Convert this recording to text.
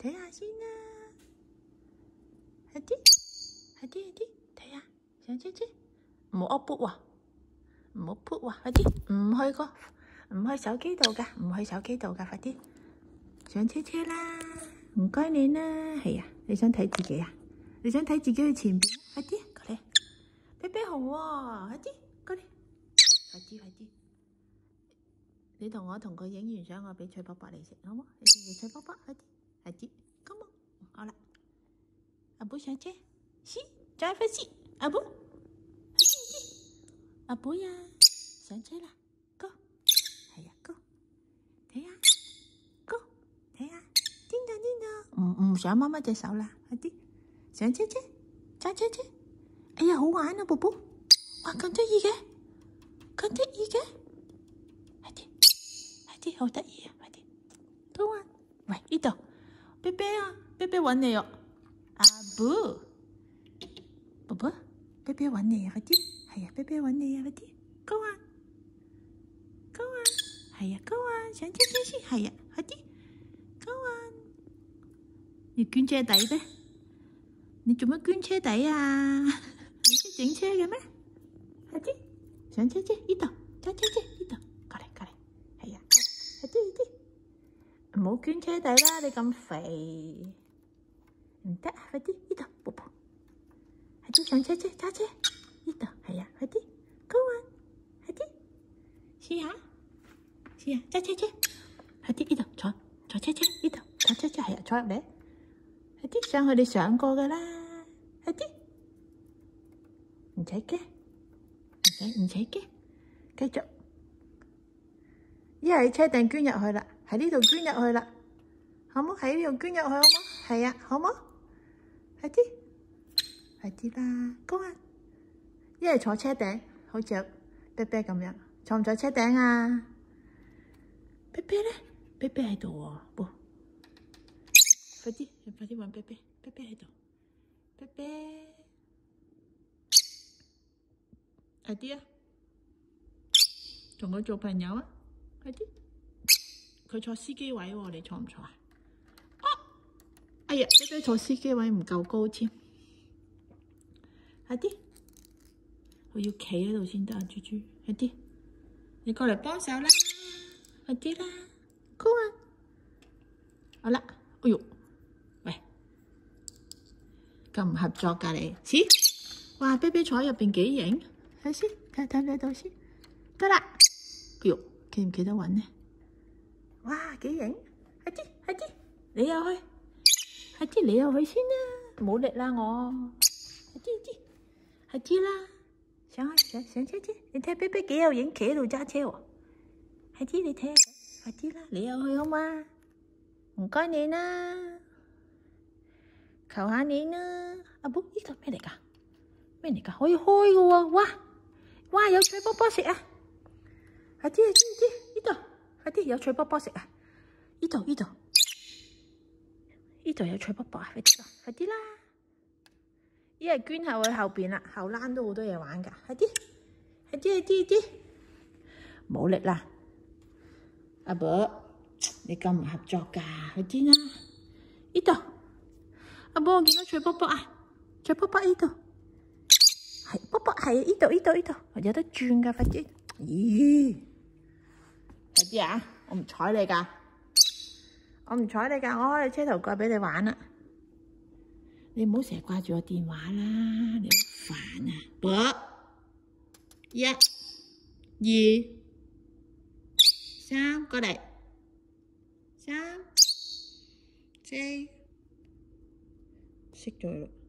睇下先啦。快啲，快啲，快啲，睇下上車車，唔好噏卜喎，唔好撲喎，快啲，唔去手機度㗎，唔去手機度㗎，快啲上車車啦！唔該你啦，係啊，你想睇自己啊？你想睇自己去前邊？快啲過嚟，啤啤熊喎，快啲過嚟，快啲快啲！你同我同佢影完相，我俾脆卜卜你食，好冇？你食完脆卜卜，快啲快啲 ，come on， 好啦，阿寶上車，再快啲，阿寶，快啲，阿寶呀，上車啦 ，go， 係啊 ，go， 睇下 ，go， 睇下，叮當叮當，唔想媽媽隻手啦，快啲上車車，揸車車，哎呀好玩啊，寶寶，哇咁得意嘅，咁得意嘅，快啲。啲好得意啊！快啲，高啊！喂，呢度，啤啤啊，啤啤揾你哦，阿寶，寶寶，啤啤揾你啊！快啲，係啊，啤啤揾你啊！快啲，高啊，高啊，係啊，高啊，上車車先，係啊，快啲，高啊！你捐車底咩？你做乜捐車底啊？你識整車嘅咩？快啲，上車車，呢度，揸車車，呢度，過嚟過嚟，係啊。快啲，唔好捐車底啦！你咁肥，唔得啊！快啲，呢度，寶寶，快啲上車車揸車，呢度係啊！快啲，高啊！快啲，試下揸車車，快啲呢度坐車車，呢度坐車車係啊！坐入嚟，快啲上去你上過噶啦！快啲，唔使驚，唔使驚，繼續。一係車頂捐入去啦，喺呢度捐入去啦，好冇？喺呢度捐入去好冇？係啊，好冇？快啲啦，高啊！一係坐車頂，好似啤啤咁樣，坐唔坐車頂啊？啤啤咧，啤啤喺度喎，快啲搵啤啤，啤啤喺度，啤啤，快啲啊！同佢做朋友啊！快啲，佢坐司機位喎，你坐唔坐啊？哎呀，啤啤坐司機位唔夠高添，快啲，我要企喺度先得啊，豬豬，快啲，你過嚟幫手啦，快啲啦，高啊，好啦，哎呦，喂，咁唔合作㗎你，哇，啤啤坐喺入邊幾型，睇先，睇到先，得啦，哎呦。企唔企得穩呢？哇，幾型！快啲，你又去，快啲你又去先啦，冇力啦我，快啲啦，上車車，你睇啤啤幾有型，企喺度揸車喎，快啲你睇下，快啲啦，你又去好嘛？唔該你啦，求下你啦，阿寶呢個咩嚟㗎？咩嚟㗎？可以開嘅喎，哇，有脆卜卜食啊！快啲，呢度，快啲有脆卜卜食啊！呢度有脆卜卜啊！快啲啦！一係捐後去後邊啦，後欄都好多嘢玩㗎，快啲，冇力啦！阿寶，你咁唔合作㗎，快啲啦！呢度，阿寶我見到脆卜卜啊！脆卜卜呢度，係卜卜係呢度，有得轉㗎，快啲！咦？快啲啊！我唔睬你㗎，我開車頭蓋俾你玩啦。你唔好成日掛住我電話啦，你好煩啊！寶，1、2、3，過嚟，3、4，熄咗啦。